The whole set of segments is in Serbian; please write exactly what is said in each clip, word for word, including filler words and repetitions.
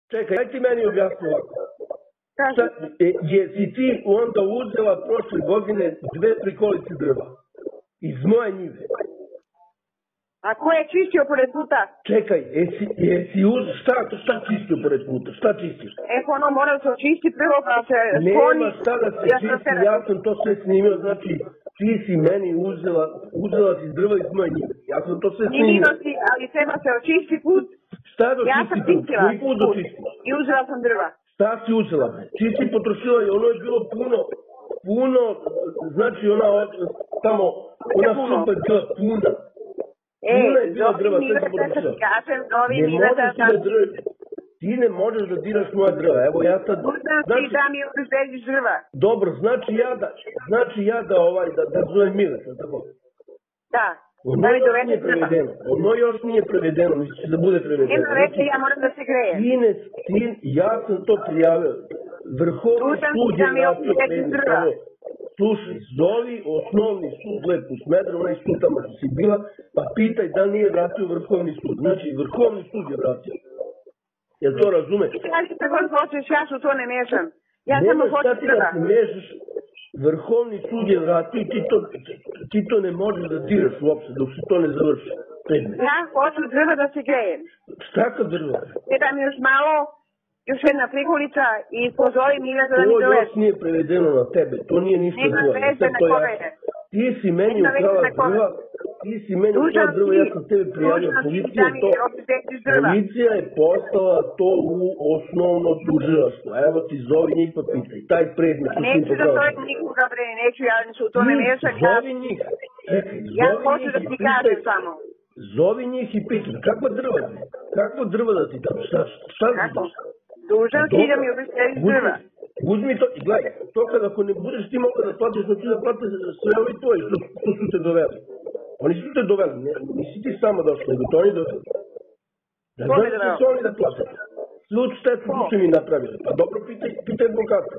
Čekaj, aj ti meni objasni ovako. Sad, e, jesi ti onda uzela prošle godine dve prikolice drva? Iz moje njive. A ko je čistio pored puta? Čekaj, jesi, jesi uz... Šta, šta čistio pored puta? Šta čistiš? E, ono mora se očisti prvo pa se skloni. Nema šta da se čisti, ja sam to sve snimio, znači ti si meni uzela, uzela si drva iz moje njive. Ja sam to sve snimio. Snimio si, ali treba se očisti put. Šta je da ja čisti sam put? čistila Koji put da čisti? I uzela sam drva. Šta si uzela? Ti si potrošila i ono je bilo puno, puno, znači ona tamo, ona supa je bila puna. E, puna je bila drva, sve si potrošila. Ne možeš ti da drva, ti ne možeš da diraš moja drva, evo ja sad... Uzem znači, ti da mi uzbeđiš drva. Dobro, znači ja da, znači ja da ovaj, da, da zovem Mileta, tako? Da. Ono da još nije prevedeno, ono još nije prevedeno, misliš da bude prevedeno. Nema reći, ja moram da se grejem. Ti ne, ti, ja sam to prijavio. Vrhovni sud je vratio predmet. Slušaj, zovi osnovni sud lepo u Smederevu, onaj sud tamo što si bila, pa pitaj da nije vratio vrhovni sud. Znači, vrhovni sud je vratio. Jel to razumeš? Ja ti tako hoćeš, ja što to ne mešam. Ja Nema samo hoću šta ti da se mešaš, vrhovni sud je vratio i ti to, ti to ne možeš da diraš uopšte dok se to ne završi. Predmet. Ja hoću drva da se grejem. Šta kad drva? Jedan još malo, još jedna prikolica i pozovi Mileta da mi dovede. To još nije prevedeno na tebe, to nije ništa tvoje. Ti si meni ukrala drva, ti si meni ukrala drva, ja sam tebe prijavio. Policija je to, policija je poslala to u osnovno tužilaštvo. Evo ti zovi njih pa pitaj, taj predmet. Neću da zovem nikoga bre, neću, ja nisu u to ne mešam. Zovi njih, ja hoću da ti kažem samo. Zovi njih i pitaj, kakva drva? Kakva drva da ti tamo, šta, šta ti? Dužan ti da mi obisteriš drva. Uzmi to i gledaj, to kad ako ne budeš ti mogla da platiš, znači da platiš sve ovi tvoji što, što su te doveli. Oni su te doveli, ne, nisi ti samo došli, nego to oni doveli. Da znaš ti su oni da platiš. Svuč štetu što su mi napravili, pa dobro pitaj, pitaj advokata.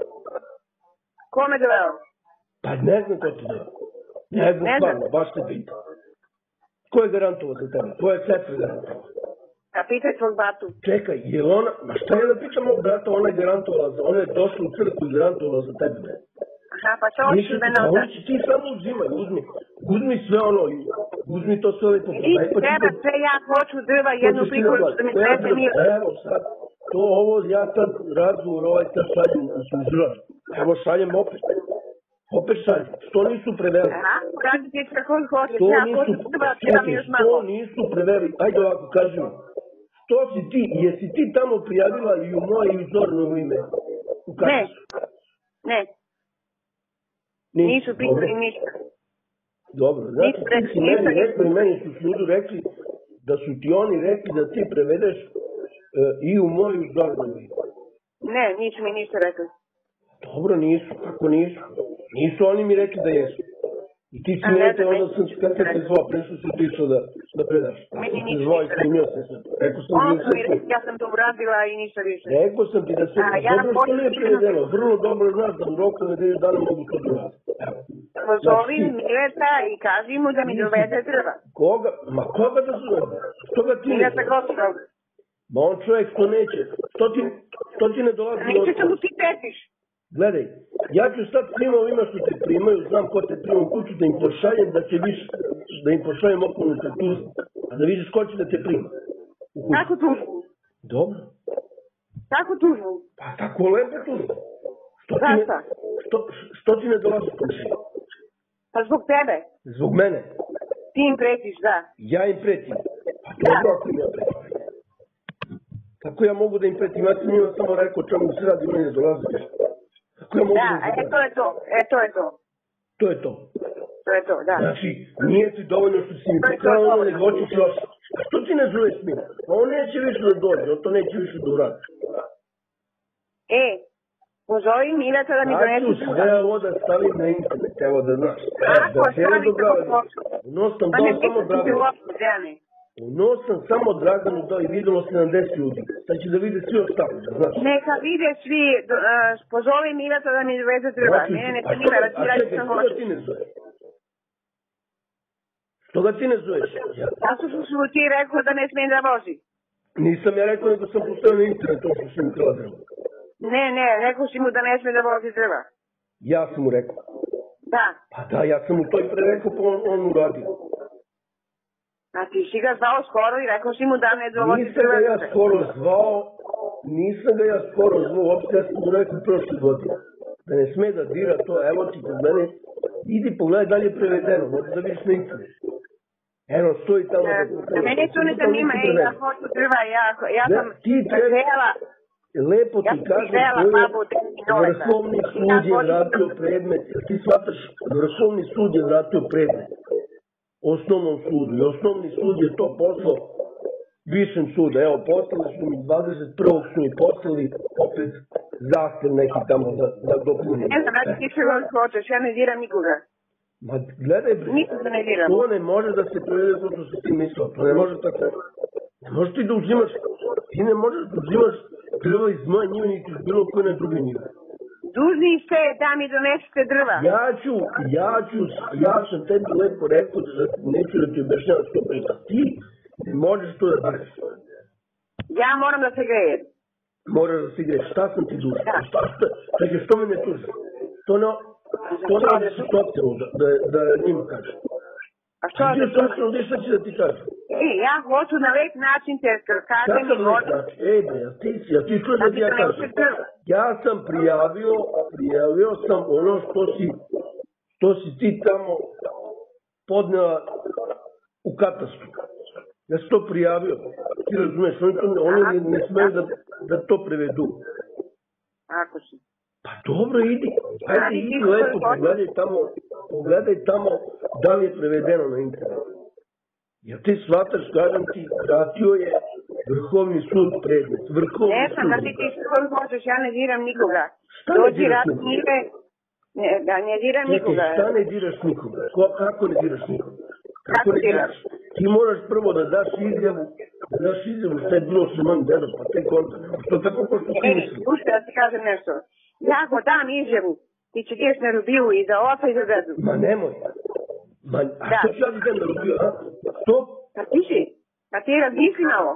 Ko me doveo? Pa ne znam ko ti doveo. Ne znam stvarno, baš te pitaj. Ko je garantovao za tebe? Tvoja sestra je garantovao. A pitaj tvoj batu. Čekaj, je li ona, ma šta je da pitam mog brata, ona je garantovala za, ona je došla u crkvu i garantovala za tebe, ne? Aha, pa što hoćeš da ne odaš? Ti samo uzimaj, uzmi, uzmi sve ono, uzmi to sve lepo. I treba sve, ja hoću drva, jednu prikolicu da mi svete mir. Evo sad, to ovo, ja sad razgovor, ovaj sad šaljem u sužraž. Evo šaljem opet. Opet šaljem, što nisu preveli? Aha, radi ti kako hoćeš, ja hoću drva, treba mi još malo. Što nisu preveli, ajde ovako, kaži mi. Što si ti, jesi ti tamo prijavila i u moje i u Zornovo ime? Ne, ne. Nisu pitali ništa. Dobro, znači ti si meni rekli, meni su sudu rekli da su ti oni rekli da ti prevedeš i u moje i u Zornovo ime. Ne, nisu mi ništa rekli. Dobro, nisu, kako nisu? Nisu oni mi rekli da jesu. I ti si mi rekli, onda sam ti kada te zvao, prešao si ti išao da, da predaš. Meni ništa zvao i snimio se sve. Rekao sam ono ti sam mi rekli, ja sam to uradila i ništa više. Rekao sam ti da se, A, ja dobro što nije prevedeno, vrlo dobro znaš da u roku nedelju dana mogu to doraditi. Pozovi Mileta i kaži mu da mi dovede drva. Koga? Ma koga da zove? Što ga ti ne Mileta Gostovog. Ma on čovjek to neće. Što ti, što ti ne dolazi? Neće što mu ti petiš. Gledaj, ja ću sad svima ovima što te primaju, znam ko te primaju kuću, da im pošaljem da će viš, da im pošaljem okolnu tužbu, a da vidiš ko će da te prima. Kako tužbu? Dobro. Kako tužbu? Pa tako lepo tužbu. Što ti ne, što, što ti ne dolazi kući? Pa zbog tebe. Zbog mene? Ti im pretiš, da. Ja im pretim. Pa dobro ako im ja pretim. Kako ja mogu da im pretim? Ja sam njima samo rekao čemu se radi, meni ne dolazi. Da, e, to je to, e, to je to. To je to. To je to, da. Znači, nije ti dovoljno što si mi pokrao, nego hoćeš još. A što ti ne zoveš mi? Pa on neće više da dođe, on to neće više da uradi. E, pozovi Mileta da mi donesu druga. Ja ću sve ovo da stavim na internet, evo da znaš. Kako, stavi kako hoću. Ono sam dao samo Draganu. Ono sam samo Draganu dao i videlo sedamdeset ljudi. Sad će da vide svi ostali, da znaš. Neka vide svi, pozovi Mileta da mi dovede drva. Mene ne primira, da ti radi što hoćeš. Što ga ti ne zoveš? Što ga ti ne zoveš? Zato što su ti rekao da ne smijem da vozi. Nisam ja rekao, nego sam pustio na internet, to što si mi krala drva. Ne, ne, rekao si mu da ne sme da vozi drva. Ja sam mu rekao. Da. Pa da, ja sam mu to i pre rekao, pa on, on uradio. A ti si ga zvao skoro i rekao si mu da ne dovozi Nisam drva. ga ja skoro zvao, nisam ga ja skoro zvao, uopšte ja sam mu rekao prošle godine. Da ne sme da dira to, evo ti kod mene, idi pogledaj da li je prevedeno, možda da vidiš na internet. Eno, stoji tamo da... Da mene to ne zanima, ej, ja hoću drva, ja, ja sam htjela... Lepo ti kažem, Vrhovni sud je vratio predmet, ti shvataš, Vrhovni sud je vratio predmet osnovnom sudu i osnovni sud je to poslao višem sudu. Evo, poslali su mi dvadeset prvog su mi poslali opet zahtev neki tamo da dopunim. Ne znam, da ti se hoćeš, ja ne diram nikoga. Ma gledaj, to ne može da se prevede to što si ti mislio, to ne može tako. Ne možeš ti da uzimaš, ti ne možeš da uzimaš drva iz moje njive, niti iz bilo koje na druge njive. Dužni ste da mi donesete drva. Ja ću, ja ću, ja sam tebi lepo rekao da neću da ti objašnjavam sto puta. Ti ne možeš to da diraš. Ja moram da se grejem. Moraš da se greješ. Šta sam ti dužan? Da. Šta ste? Čekaj, što me ne tuži? To ne, to ne ovdje su socijalno da, da njima kažem. A što da ti kažem? Gdje šta će da ti kažem? Ej, ja hoću na lep način te kažem i vodim. Ej, bre, ja ti si, ja ti čuš da ti ja kažem. Ja sam prijavio, prijavio sam ono što si, što si ti tamo podnela u katastru. Ja sam to prijavio. Ti razumeš, oni, to, oni ne, ne smeju da, da to prevedu. Ako si. Pa dobro, idi. Ajde, idi lepo, pogledaj tamo, pogledaj tamo da li je prevedeno na internetu. Jer ti shvataš, kažem ti, vratio je Vrhovni sud predmet. Vrhovni ne sam, sud. da ti ti skoro hoćeš, ja ne diram nikoga. Šta ne diraš nikoga? Ne, da ne diram Čekaj, nikoga. Šta ne diraš nikoga? Ko, kako ne diraš nikoga? Kako, kako ne diraš? Ti moraš prvo da daš izjavu, da daš izjavu što je bilo sa mojim dedom, pa tek onda. Što tako ko što ti misli? Slušaj, da ti kažem nešto. Ja ako dam izjavu, ti će ideš na Rubiju i za oca i za dedu. Ma nemoj. Ma, a da. Što ću ja idem na Rubiju, a? Što? Pa ti si, pa ti razmisli malo.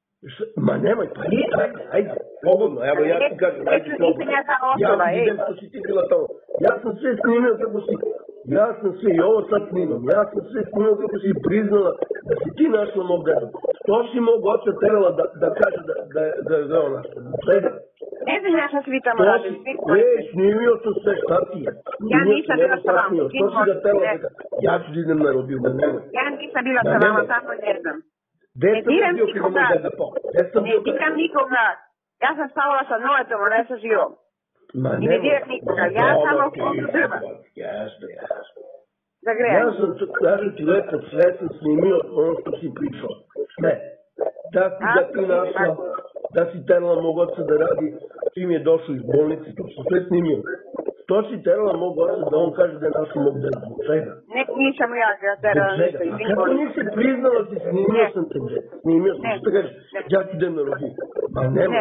Ma nemoj, pa nije, ajde, ajde, slobodno, evo ja ti kažem, ajde, slobodno. Ja idem što si ti bila tamo. Ja sam sve snimio kako si, ja sam sve, i ovo sad snimam, ja sam sve snimio kako si priznala da si ti našla mog dedu. Što si mog oca terala da, da kaže da, da, da je dao našla? Svega. Ne znam ja što si vi tamo radim. Ej, snimio sam sve, šta ti je? Ja nisam bila sa vama. Što si ga terala da ja ću da idem na Robiju, ma nemoj. Ja nisam bila sa vama, tako ne znam. Gde sam bio kada moj deda pao? Ne diram nikoga. Ja sam spavala sa Noetom, a ne sa Živom. Ma I ne diram nikoga. Ja samo hoću drva. Jasno, jasno. Da grejam. Ja sam, kažem ti lepo, sve sam snimio ono što si pričao. Sve. Da si ga ti našla, da si terala mog oca da radi, čim je došao iz bolnice, to sam sve snimio. To si terala mog oca da on kaže da je našao mog deda. Čega? Ne, nisam ja ga terala nešto. A kako nisi priznala ti snimio sam te, snimio sam, što kažeš, ja ti idem na Robiju. Ma nemoj.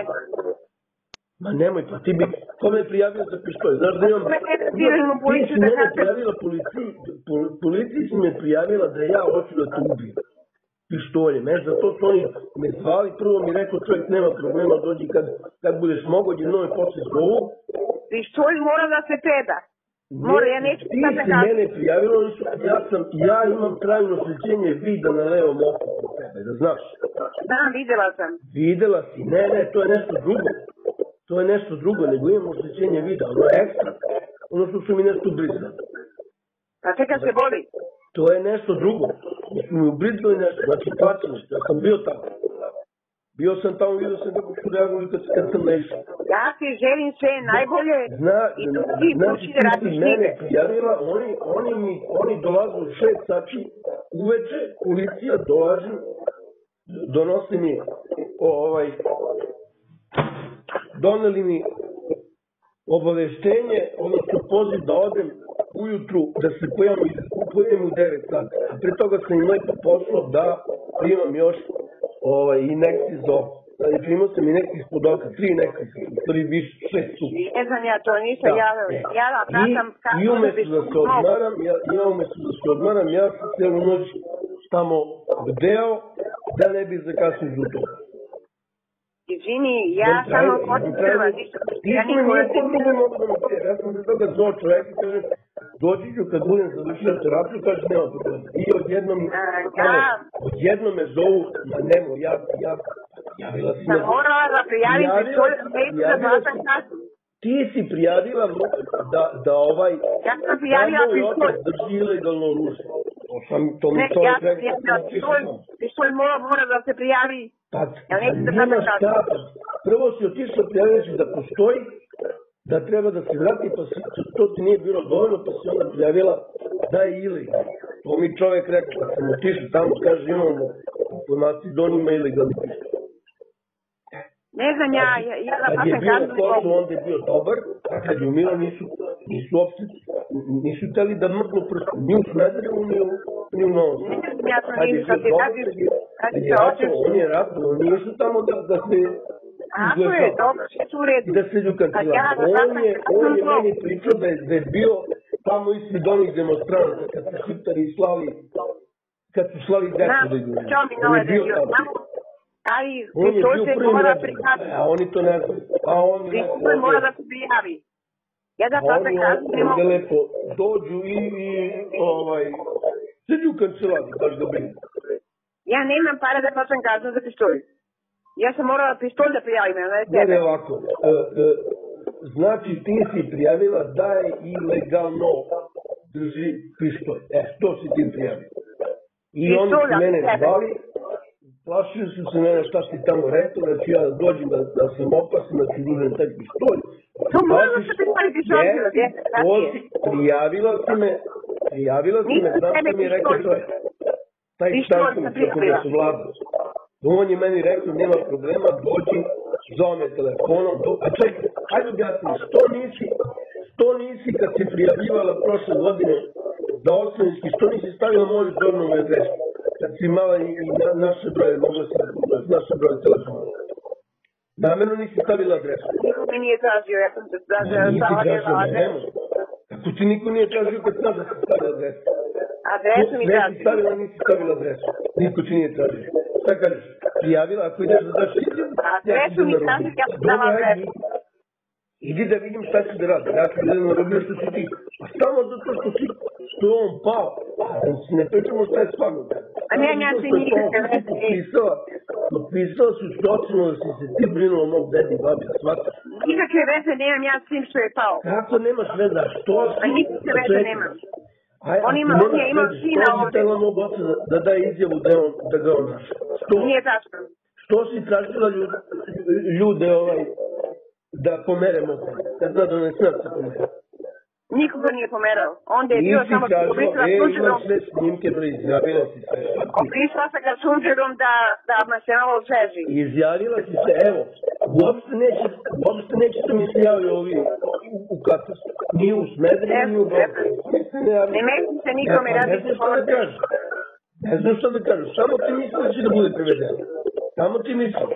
Ma nemoj, pa ti bi, ko me prijavio za pištolj? Znaš da imam, ti si mene prijavila policiji, policiji si me prijavila da ja hoću da te ubijem. Pištoljem, e, zato su oni me zvali, prvo mi rekao čovjek nema problema, dođi kad, kad budeš mogo, jedno je posle zovu. Pištolj mora da se preda. Mora, ja neću ti si mene prijavila, ja sam, ja imam trajno osjećenje vida na levom oku kod tebe, da znaš. Da, videla sam. Videla si, ne, ne, to je nešto drugo. To je nešto drugo, nego imam osjećenje vida, ono je ekstra. Ono što su mi nešto ubrizgali. Pa čeka se boli. To je nešto drugo. Su mi ubrizgali nešto, znači plaćeno, ja sam bio tamo. Bio sam tamo, vidio sam kako su reagovali kad, kad sam naišao. Ja ti želim sve najbolje. Zna, i ti znači ti si mene prijavila, oni, oni, mi, oni dolaze u šest sati uveče, policija dolazi, donosi mi o, ovaj, doneli mi obaveštenje, odnosno poziv da odem ujutru, da se pojavim, pojavim u devet sati. A pre toga sam im lepo poslao da primam još ovaj, inekcij za oko. Znači, primao sam inekcij ispod oka, tri inekcij, prvi više, šest su. Ne znam ja to, nisam javila. Ja sam kako... I umesto da se odmaram, ja, ja umesto da se odmaram, ja sam cijelu noć tamo bdeo, da ne bi zakasnio za to. Izvini, ja samo hoću prva, ništa. Ti smo mi nijekom drugom mogu da mi kažeš. Ja sam se toga zvao čovjek i kažem, doći ću kad budem završio terapiju, kaže, nema problema. I odjednom, odjednom me zovu, ma nemo, ja, ja, javila si me. Sam morala da prijavim pištolj za metu za dvadeset sati. Ti si prijavila da, da ovaj... Ja sam prijavila pištolj. Drži ilegalno oružje. To sam, to mi ne, to ja sam prijavila pištolj. Pištolj mora, mora da se prijavi. Pa, ja nema šta. Prvo si otišla prijavila si da postoji, da treba da se vrati, pa si, to ti nije bilo dovoljno, pa si onda prijavila da je ilegalno. To mi čovjek rekao, kad sam otišao tamo, kaže, imamo informaciju da on ima ilegalni pištolj. Ne znam, ja, ja, ja da kad je bio u kosu, onda je bio dobar, a kad je umiro, nisu, nisu uopšte, nisu teli da mrknu prstu, ni u Smederevu, ni u, ni u Novom Sadu. Ja sam vidio da ti tako, kad ti se očeš. On je ratno, on nije išao tamo da, da se Ako je, dobro, sve su u redu. da se ljukancila. On je, on je meni pričao da je, da je bio tamo ispred onih demonstranata, kad su šiptari slali, kad su slali decu da idu. On je bio tamo. Ali pištolj se mora prihvatiti. A oni to ne znaju. A oni pištolj mora da se prijavi. Ja da sada kažem, ne mogu. Oni lepo dođu i, i ovaj, seđu u kanceladu, baš da brini. Ja nemam para da plaćam kaznu za pištolj. Ja sam morala pištolj da prijavim, a ne tebe. Ne, ne, ovako. E, e, znači, ti si prijavila da je ilegalno drži pištolj. E, to si ti prijavila. I oni su mene zvali. Plašili su se mene šta si tamo rekao, da ću ja dođem da, da sam opasan, da ću uzem taj pištolj. To možda se prijavi pištolj, gdje? Prijavila si me, prijavila si me, znam što mi je rekao čovjek. Taj Stanković, ako ga su vladao. On je meni rekao, nema problema, dođi, zove me telefonom. A čekaj, hajde objasni, što nisi, što nisi kad si prijavljivala prošle godine za osnovnički, što nisi stavila moju zornovu adresu? Kad si imala i na, naše broje, mogla si naše broje telefona. Namjerno nisi stavila adresu. Niko mi nije tražio, ja sam se tražila stavila adresu. Kako ti niko nije tražio kad znaš da si stavila adresu? Adresu mi tražio. Sve si stavila, nisi stavila adresu. Niko ti nije tražio. Šta kažeš? Prijavila, ako ideš da daš izjavu? Adresu mi tražio, ja sam stavila adresu. Idi da vidim šta ću da radim. Ja ću da narobio što si ti. A samo zato što si, što je on pao. Da si ne pričamo šta je stvarno. A ne, ja ti nije potpisala. Potpisala su stocinu da si se ti brinuo o mog dedi i babi, shvataš? Nikakve veze nemam ja s tim što je pao. Kako nemaš veze? Što si? A nikakve veze nemam. On ima, on je imao sina ovdje. Što si tela mog oca da daje izjavu da ga on našao? Nije tačno. Što si tražila ljude ovaj... da pomeremo, kad zna da ne smem se pomerati. Nikoga nije pomerao. Onda je bio samo obrisla sunčerom. Nisi kažao, e, imaš sve snimke, bre, izjavila si se. Obrisla se ga sunčerom da, da me se malo osveži. Izjavila si se, evo, uopšte neće, uopšte neće da mi se javio ovi u, u katastru. Ni u Smederevu, ni u Bosni. Ne meti se nikome, radi se pomoći. Ne znam što da kažeš, samo ti misli da će da bude prevedeno. Samo ti misli.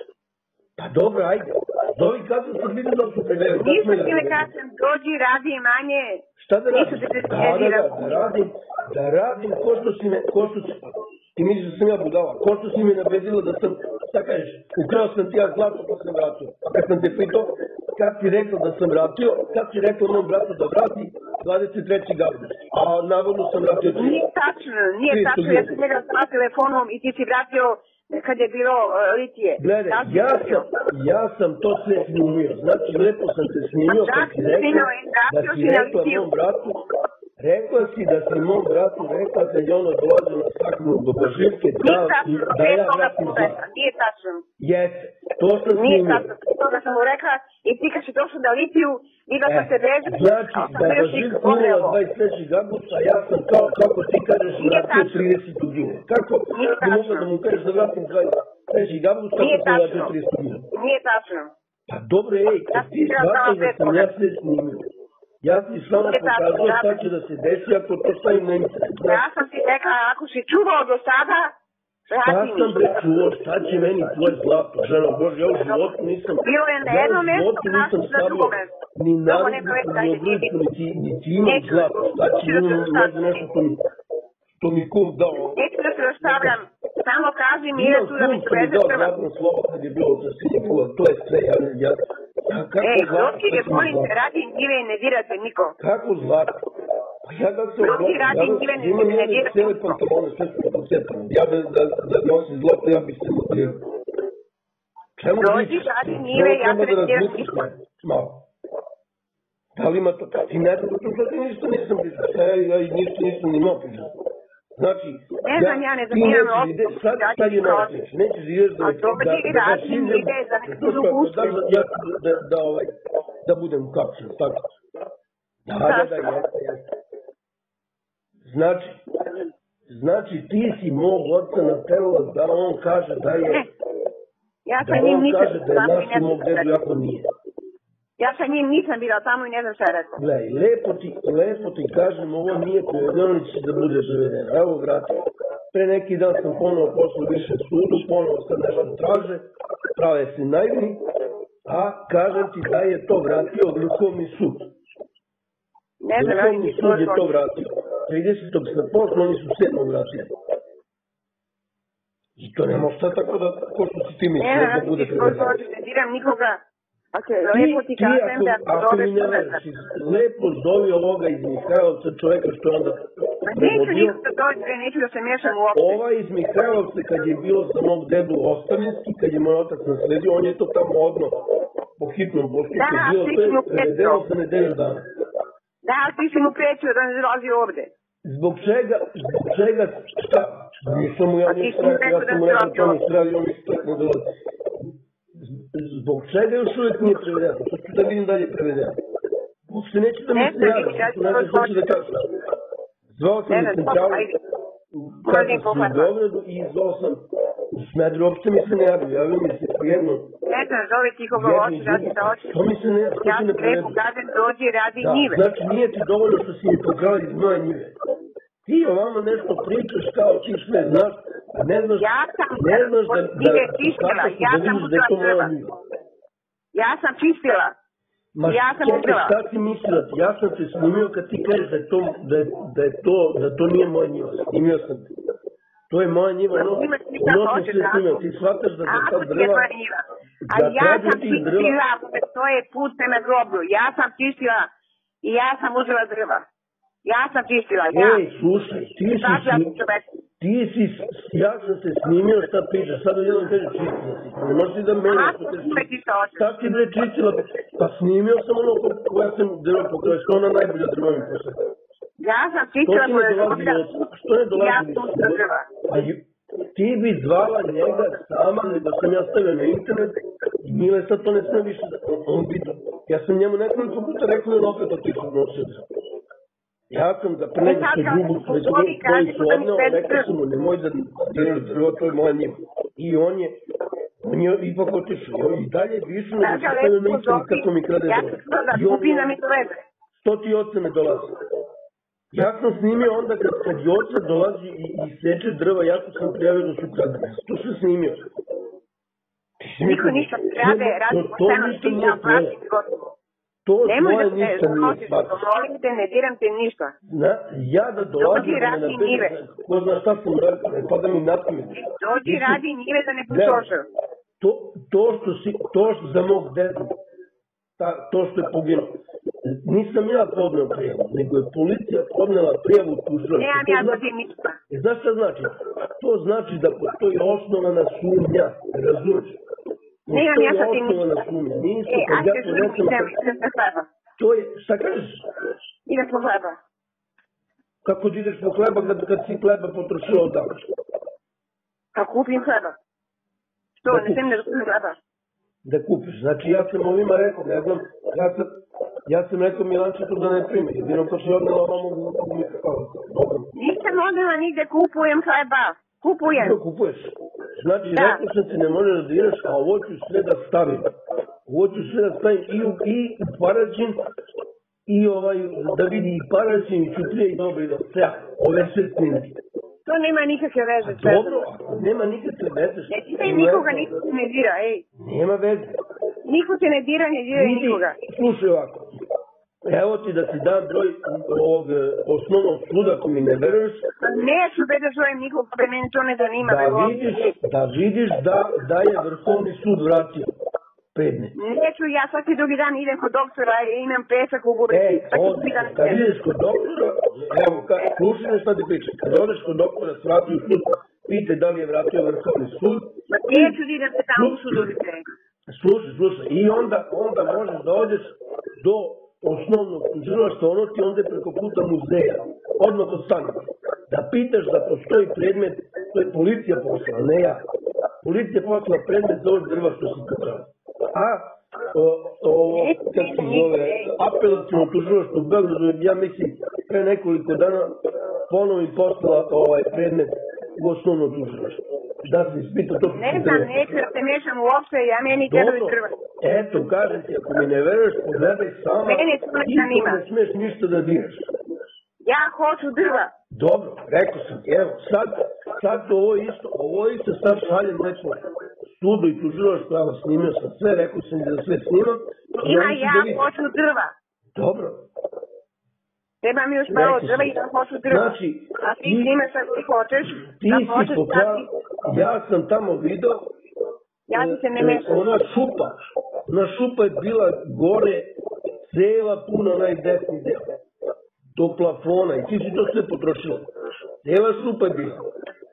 Pa dobro, ajde. Zovi kada sam vidio da su prevedeni. Nisam ti ne kažem, dođi, radi manje. Šta da radim? Da, da, da, da radim, da radim ko što si me, ko što si, ti misliš da sam ja budala, ko što si me nabedila da sam, šta kažeš, ukrao sam ti ja zlato pa sam vratio. A kad sam te pitao, kad si rekao da sam vratio, kad si rekao mom bratu da vrati, dvadeset trećeg avgusta. A navodno sam vratio tri. Nije tačno, nije tačno, ja sam njega sa telefonom i ti si vratio kad je bilo uh, litije. Gledaj, ja sam, ja sam to sve snimio. Znači, lepo sam se snimio kad si rekao da si rekla mom bratu, rekla si da si mom bratu rekla da je ono dolazio na svakom do Boživke, da, da ja vratim zlato. Nije tačno. Jeste, to sam snimio. Nije tačno, to da sam mu rekla i ti kad si došao da litiju, vidio sam se vežu. Znači, da Boživka umela dvadeset trećeg avgusta, ja sam kao, kako ti kažeš, vratio tridesetog juna. Kako ti mogla da mu kažeš da vratim dvadeset trećeg avgusta, kako sam vratio tridesetog juna? Nije tačno. Pa dobro, ej, kad ti shvataš da sam ja sve snimio. Ja ti samo pokazao šta će da se desi ako to stavim na internet. Ja sam ti rekla, ako si čuvao do sada, šta sam bre čuvao, šta će meni tvoj zlato, žena Bože, ja u životu nisam, bilo je na jedno mesto, nisam stavio ni naredbu, ni obličku, niti imam zlato, šta će mi možda nešto što mi, što mi kum dao. Neću da se ostavljam, samo kaži Mire tu da mi se veze prva. Imam kum koji je dao zlatno slovo kad je bilo za Sinjepula, to je sve, ja, ja, ja kako Ej, zlatno? doći je, molim se, radi njive i ne dirate niko. Kako zlatno? Pa ja da se Doći radi njive i ne dirate niko. Cijele pantalone, sve su pocepane. Ja da, da, da nosim zlatno, ja bih se motirao. Dođi radi njive, ja se ne dirate niko. Malo. Da li ima to? Pa ti ne znam, to ti ništa nisam pričao. Ja i ništa nisam ni imao pričao. Znači, ne znam, ja ne zapiram ovdje. Sad, sad je noćeš, nećeš ideš da... A to bi radi njive, da ne budu gusti. Ja da, da, ovaj, da budem kapšen, tako. Da, da, da, jeste, jeste. Znači, znači ti si mog oca naterala da on kaže da je... Ja sa njim nisam... Da on kaže da je naš mog dedu, jako nije. Ja sa njim nisam bila tamo i ne znam šta je rekao. Gledaj, lepo ti, lepo ti kažem, ovo nije prevedeno, će da bude prevedeno. Evo, vrati, pre neki dan sam ponovo poslao više sudu, ponovo sad nešto traže, prave si naivni, a kažem ti da je to vratio Vrhovni sud. Ne znam, ali Vrhovni sud je to vratio. tridesetog se poslo, oni su sedmog vratili. I to nema šta tako da, ko što si ti misli, da bude prevedeno. Ne diram nikoga. Okay, lepo ti kažem da ako mi ne veriš, lepo zovi ovoga iz Mihajlovca, čoveka što je onda neću nikada dođe, neću da se mješam uopšte. Ovaj iz Mihajlovca kad je bilo sa mog dedu ostavinski, kad je moj otac nasledio, on je to tamo odno po hitnom postupku bilo, to je prevedeno za nedelju dana. Da, ti si mu prećio da ne dolazi ovde. Zbog čega, zbog čega, šta? Nisam mu ja ništa rekao, ja sam mu rekao to mi sradi, on mi što ne dolazi. Zbog čega još uvijek nije prevedeno? To ću da vidim da je prevedeno. Uopšte neće da mi se javi, to neće što ću da kažem. Zvao sam u centralu, kad sam u Beogradu i zvao sam u Smedru, uopšte mi se ne javio, javio mi se jedno. Ne znam, zove ti koga hoće, radi da hoće. To mi se ne, to ja se ne prevedeno. Ja ti kažem, dođi radi njive. Znači nije ti dovoljno što si mi pokrali iz moje njive. Ti ovamo nešto pričaš kao ti sve znaš, a ne znaš, ja sam, ne znaš da, da, da, čistila, ja da sam vidiš da je to moja njiva. Ja sam čistila. Ma ja sam čekaj, šta ti mislila? Ja sam se snimio kad ti kažeš da je to, da je, da je to, da to nije moja njiva. Snimio sam te. To je moja njiva, no, no sam se snimio. Ti shvataš da je ta drva, ali ja sam čistila, to je put prema groblju. Ja sam čistila i ja sam uzela drva. Ja sam čistila, ja. Ej, slušaj, ti si, ti si, ja sam se snimio šta pričaš, sad jedan kaže čistila si, ne možeš ti da mene što te čistila. Šta ti bre čistila? Pa snimio sam ono koja sam drva pokrao, što ona najbolja drva mi posle. Ja sam čistila koja je drva, što ne dolazi? Ja sam uzela drva. Ti bi zvala njega sama, nego sam ja stavio na internet, i Mile sad to ne sme više da on vidi. Ja sam njemu nekoliko puta rekao da opet otišao nosio drva. Ja sam ga pre nego što ljubu koji su odneo, rekao sam mu nemoj da diraš drvo, to je moja njiva. I on je, on je ipak otišao. I dalje više nego što stavio na internet kako mi krade drvo. I on je, što ti oca me dolazi? Ja sam snimio onda kad, kad je oca dolazi i, i seče drva, ja sam prijavio da su kradene. To sam snimio. Niko ništa krade, radi pošteno snimio, plaći gotovo. To tvoje ništa nije shvatio. Molim te, ne diram te ništa. Na, ja da dolazim da me napiše, ko zna šta sam rekao, ne pada mi napiše. Dođi radi njive da ne pušošao. To, to što si, to što za mog dedu, ta, to što je poginuo, nisam ja podneo prijavu, nego je policija podnela prijavu tužilaštvu. Nemam ja za tim ništa. Znaš šta znači? To znači da postoji osnovana sumnja, razumiješ? Nemam ja sa tim ništa. E, a ćeš ljudi idem, idem sa hleba. To je, šta kažeš? Idem po hleba. Kako ti ideš po hleba kad, kad si hleba potrošio odavno? Kako kupim hleba? Što, ne sem ne kupim hleba? Da kupiš, znači ja sam ovima rekao, ne znam, ja sam, ja sam rekao Milančetu da ne primi, jedino ko si odnela ovamo u Mihajlovcu. Nisam odnela nigde, kupujem hleba. Kupujem. Što kupuješ? Znači, da. Rekao sam ti ne možeš da diraš, a ovo ću sve da stavim. Ovo ću sve da stavim i u, i u Paraćin, i ovaj, da vidi i Paraćin, i Čuprije, i Dobri, da sve, ove sve snimati. To nema nikakve veze. Dobro, nema nikakve veze. Ne dira nikoga, niko se ne dira, ej. Nema veze. Niko se ne dira, ne dira nikoga. Slušaj ovako, Evo ti da ti dam broj ovog osnovnog suda, ako mi ne veruješ. Neću da zovem nikog, pa meni to ne zanima. Da vidiš, da vidiš da, da je Vrhovni sud vratio predmet. Neću, ja svaki drugi dan idem kod doktora i imam pesak u bubrezi. E, ovdje, kad ideš kod doktora, evo, slušaj me šta ti pričam, kad odeš kod doktora, vratio sud, pite da li je vratio Vrhovni sud. Ma neću da idem se tamo u sudovice. Slušaj, slušaj, i onda, onda možeš da odeš do osnovnog tužilaštva, ono ti onda je preko puta muzeja, odmah od stanice. Da pitaš da postoji predmet, to je policija poslala, ne ja. Policija poslala predmet za ovo drva što si kačala. A, ovo, kako se zove, apelacijno tužilaštvo u Beogradu, ja mislim, pre nekoliko dana ponovo im poslala ovaj predmet u osnovno tužilaštvo. Da se ispita to što ne znam, neću da se mešam uopšte, ja meni trebaju drva. Eto, kažem ti, ako mi ne veruješ, pogledaj sama, mene to ne zanima. Ne smiješ ništa da diraš. Ja hoću drva. Dobro, rekao sam ti, evo, sad, sad ovo isto, ovo isto sad šaljem nekom sudu i tužilaštvu, evo, snimio sam sve, rekao sam da sve snimam. Ima, ja hoću drva. Dobro. Treba mi još malo drva i da hoću drva. Znači, a ti snima sad ti hoćeš. Ti si pokazao, ja sam tamo vidio, ja ti se ne mešam. Ona šupa, ona šupa je bila gore, cela puna onaj desni deo, do plafona i ti si to sve potrošila. Cela šupa je bila.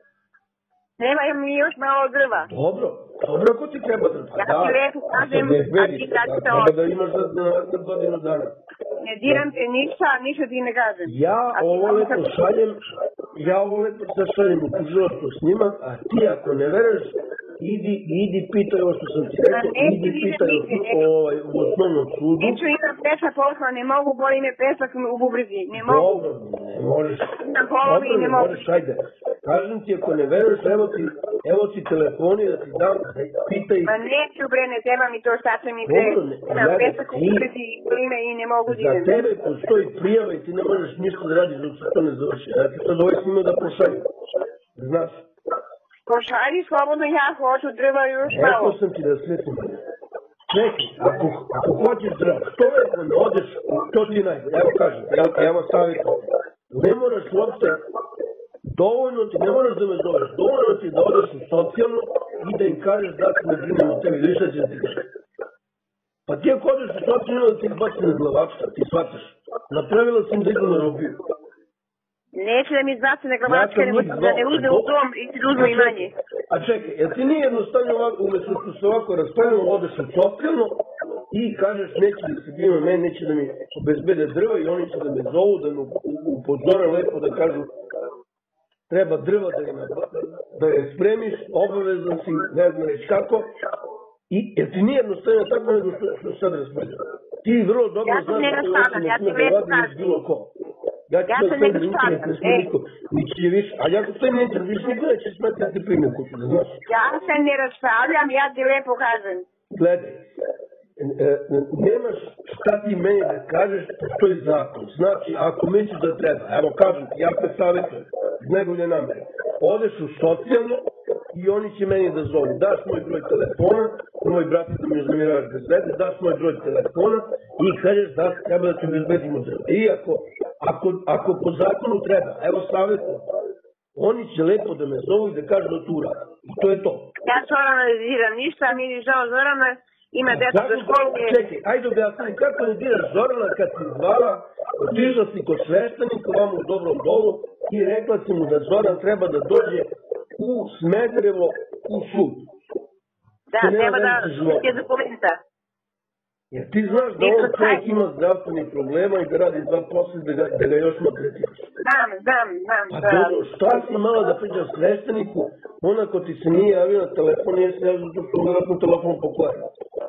Treba mi još malo drva. Dobro, dobro ako ti treba drva. Ja ti lepo kažem, a ti kada se ovo. Treba da imaš za godinu dana. Ne diram te ništa, ništa ti ne kažem. Ja ovo lepo šaljem, ja ovo lepo šaljem u tužilaštvo s njima, a ti ako ne veruješ, idi, idi pitaj ovo što sam ti rekao, idi pitaj ovaj, u osnovnom sudu. Neću imam pesa posla, ne mogu, boli me pesak u bubrezi, ne mogu. Dobro, ne možeš. Imam polovi i ne mogu. Možeš, ajde. Kažem ti, ako ne veruješ, evo ti, evo ti telefoni da ti dam, pitaj. Ma neću bre, ne treba mi to, šta će mi bre. Imam pesak u bubrezi i boli me i ne mogu da idem. Za tebe postoji prijava i ti ne možeš ništa da radiš dok se to ne završi. Ja ti sad ovaj snimao da pošaljem. Znaš. Pošalji slobodno, ja hoću drva još malo. Rekao sam ti da sve sam. Čekaj, ako, ako hoćeš drva, što je da ne odeš, to ti najbolje. Evo kažem, ja, ja vam savjetujem. Ne moraš uopšte, dovoljno ti, ne moraš da me zoveš, dovoljno ti da odeš u socijalno i da im kažeš da se ne brinem o tebi, vidiš da će ti kažeš. Pa ti ako odeš u socijalno da ti ih baci na glavačka, ti shvataš. Napravila sam da idu na robiju. Neće da mi izbaci na glavačka, nego da ne uzme u dom i ti uzme imanje. A čekaj, jer ti nije jednostavno ovako, umjesto što se ovako raspravljamo, odeš u socijalno i kažeš neće da se bima meni, neće da mi obezbede drva i oni će da me zovu, da me upozore lepo, da kažu treba drva da je, da je spremiš, obavezan si, ne znam reći kako. I, jer ti nije jednostavno tako nego što, što sad raspravljamo. Ti vrlo dobro ja znaš da je ja ne radiš bilo ko. Ja ću da stavim internet, ne smije niko, nići je više, a ja ću stavim internet, više niko neće smeti da ti primio kuću, da znaš. Ja se ne raspravljam, ja ti lepo kažem. Gledaj, nemaš šta ti meni da kažeš, to je zakon. Znači, ako misliš da treba, evo kažem ti, ja te savjetujem, najbolje namere, odeš u socijalno i oni će meni da zovu, daš moj broj telefona, moj brat da mi uznemiravaš bez veze, daš moj broj telefona i kažeš da treba da ti bezbedimo drva. I ako, ako, ako po zakonu treba, evo savjetujem, oni će lepo da me zovu i da kažu da tu radi. I to je to. Ja Zorana ne diram ništa, mi ni žao Zorana, ima deca za školu. Čekaj, ajde objasnim, kako ne diraš Zorana kad si zvala, otišla si kod sveštenika vamo u Dobrom Dolu i rekla si mu da Zoran treba da dođe u Smederevo u sud. Da, treba da je dokumenta. Jer ti znaš da on čovjek ima zdravstvenih problema i da radi dva posle da ga, da ga još maltretiraš. Znam, znam, znam. Pa dobro, šta si imala da pričaš svešteniku, onako ti se nije javio na telefon, nije se javio zato što vjerojatno telefon pokvario.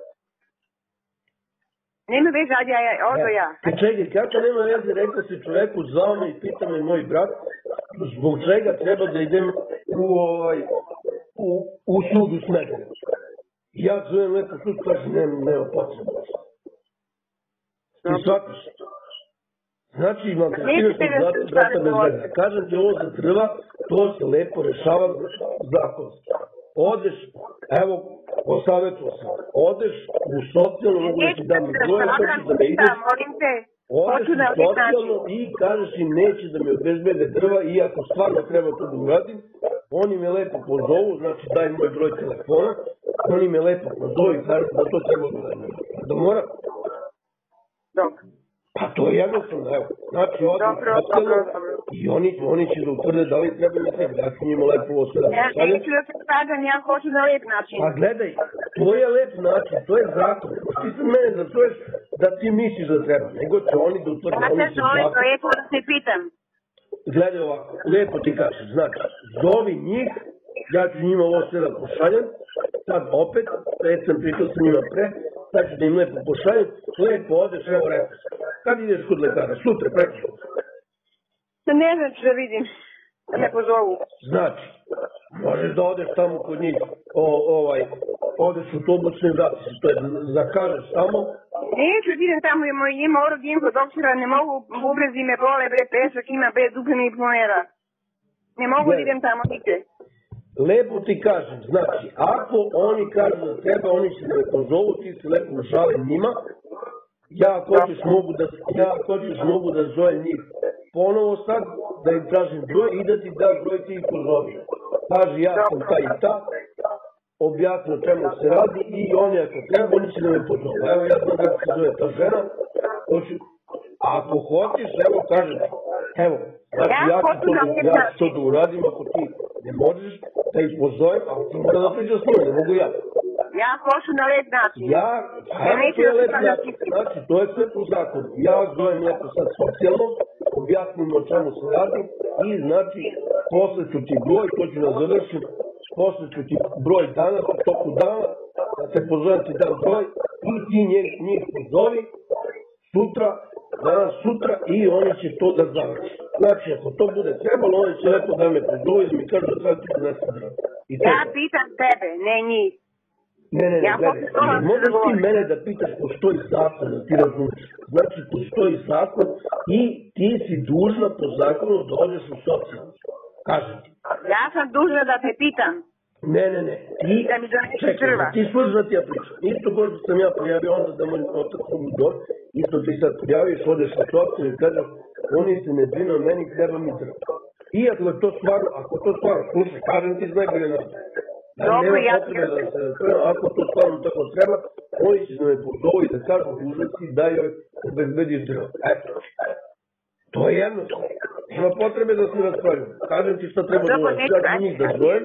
Nema veze, ajde, ja, odo ja. E, čekaj, kako nema veze, rekao si čoveku, zvao me i pita me moj brat, zbog čega treba da idem u, ovaj, u, u sud u Smederevu. I ja zovem neko sud, kaže, nema, nema potreba. Ti shvatiš? Znači, imam tretiraš od brata bez veze. Kažem ti ovo za drva, to se lepo rešava zakonski. Odeš, evo, posavjetuo sam, odeš u socijalno, mogu da ti dam broj, hoćeš da me ideš. Molim te, Odeš Hoću u na lik socijalno način. i kažeš im neće da mi obezbede drva i ako stvarno treba to da uradim, oni me lepo pozovu, znači daj moj broj telefona, oni me lepo pozovu i kažu da to treba da uradim. Da mora? Dobro. Pa to je jednostavno, evo. Znači, odeš Dobro, socijalno dobro, dobro. i oni, oni će da utvrde da li treba mi treba. Ja ću njima lepo ovo sve da Ja pošaljem. neću da se svađam, ja hoću na lep način. Pa gledaj, to je lep način, to je zakon. Ti se mene da čuješ da ti misliš da treba, nego će oni da utvrde. Ja Oni se će zovem, zakon. to je to da se pitam. Gledaj ovako, lepo ti kažeš, znači, zovi njih, ja ću njima ovo sve da pošaljem, sad opet, već sam pričao sa njima pre, sad ću da im lepo pošaljem, lepo odeš, evo rekao sam. Kad ideš kod lekara? Sutra, preći. Ne znam ću da vidim, da me pozovu. Znači, možeš da odeš tamo kod njih, o, ovaj, odeš u autobusni vrati se, to je, zakažeš tamo. Neću da idem tamo, ima orog im kod doktora, ne mogu, bubrezi me bole, bre, pesak ima, bre, dupljenih pulmonera. Ne mogu da idem tamo nikde. Lepo ti kažem, znači, ako oni kažu da treba, oni će da me pozovu, ti se lepo žale njima, ja ako hoćeš mogu da, ja ako hoćeš mogu da zovem njih ponovo sad, da im tražim broj i da ti da broj ti ih pozovi. Kaži, ja sam ta i ta, objasno čemu se radi i oni ako treba, oni će da me pozovu. Evo ja znam kako se zove ta žena, hoću, ako hoćeš, evo kažem, evo, znači ja ću to da, ja ću to da uradim, ako ti ne možeš, da ih pozovem, ali ti mora da priča s njima, ne mogu ja. Ja hoću na lep način. Ja, evo to je lep način, znači to je sve u zakonu. Ja zovem neko sad socijalno, objasnim o čemu se radi i znači posle ću ti broj, to ću da završim, posle ću ti broj danas, u toku dana, da te pozovem ti dan broj i ti njih, njih pozovi sutra, danas sutra i oni će to da završi. Znači ako to bude trebalo, oni će lepo da me pozovi i mi kažu da treba ti donesi drva. Ja pitam tebe, ne njih. Ne, ne, ne, Ja gledaj, hoću možeš ti mene da pitaš postoji zakon, da ti razumiješ. Znači, postoji zakon i ti si dužna po zakonu da odeš u socijalnu. Kažem ti. Ja sam dužna da te pitam. Ne, ne, ne, ti, Da mi donesi čekaj, drva. ti služi da ti ja pričam. Isto ko što sam ja prijavio onda da moj otac u dom, isto ti sad prijaviš, odeš u socijalnu i kažeš, oni se ne brinu o meni, treba mi drva. Iako je to stvarno, ako to stvarno, slušaj, kažem ti iz najbolje način. Dobro, ja da se, ako to stvarno tako treba, oni će da me pozovu i da kažu dužnosti da joj obezbediš drva. Eto. To je jednostavno. Nema potrebe da se raspravljamo. Kažem ti šta treba da uradim. Ja ću njih da zovem.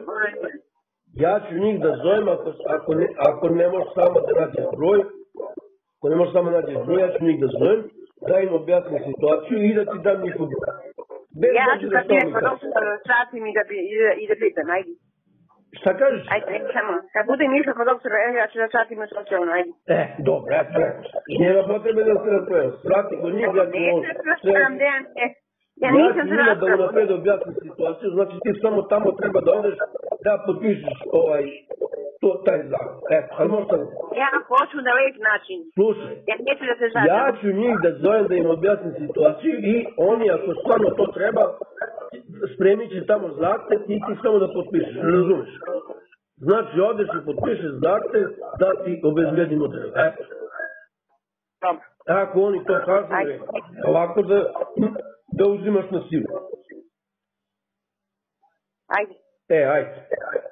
Ja ću njih da zovem ako, ako, ne, ako ne možeš samo da nađeš broj. Ako ne možeš samo da nađeš broj, ja ću njih da zovem. Da im objasnim situaciju i da ti dam njihov broj. Bez ja ću da ti je podočatim i da, i da pitam, ajde. Šta kažeš? Ajde, samo. Kad budem išla kod doktora, ja ću da čatim u socijalno, ajde. E, dobro, ja ću rekao. Nema potrebe da se raspravljamo. Svrati kod njih, ja ću ovo... Ne se raspravljam, Dejan, e. Ja Ja nisam ću se njima da raspravljam. unapred objasnim situaciju, znači ti samo tamo treba da odeš da potpišeš ovaj, to, taj zakon. Eto, ali možda... Ja hoću na lep način. Slušaj, Ja neću da se žalim. ja ću njih da zovem da im objasnim situaciju i oni ako stvarno to treba, spremit će tamo zahtev i ti samo da potpišeš, razumeš? Znači, odeš i potpišeš zahtev da ti obezbedimo drva. Eto. Dobro. Ako oni to kažu, ovako da, da uzimaš na silu. Ajde. E, ajde.